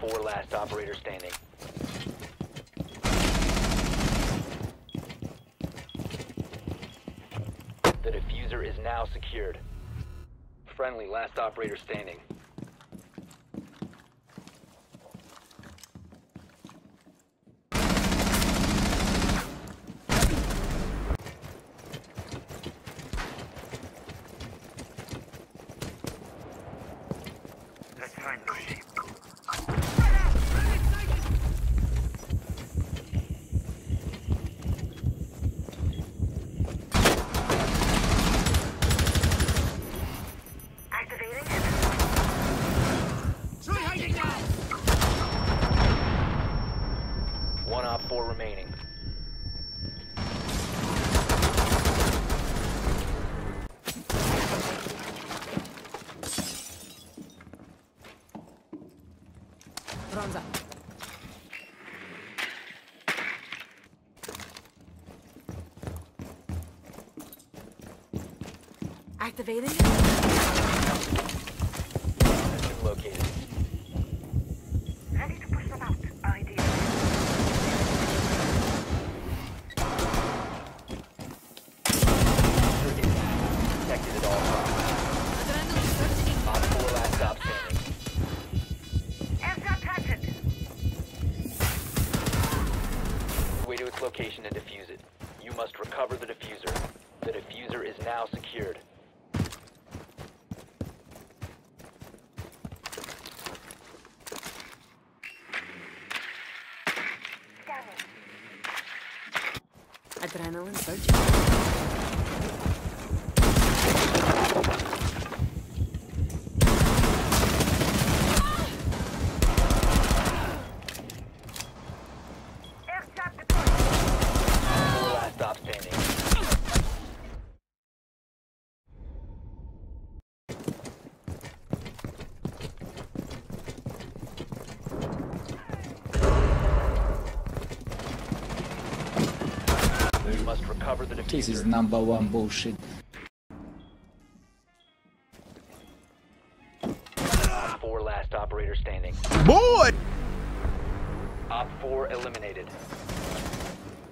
4 last operator standing. The diffuser is now secured. Friendly, last operator standing. Let's find the ship. One op 4 remaining. Bronze up. Activating. Has been located. Ready to push them out. ID. Protected at all costs. Adrenaline surging. Op 4 last stop standing. Airdrop planted. Way to its location and defuse it. You must recover the diffuser. The diffuser is now secured. Scanning. Adrenaline surging. Airdrop deployed. 4 last stop standing. You must recover the This is diffuser. number one bullshit. Op 4 last operator standing. Boy! Op 4 eliminated.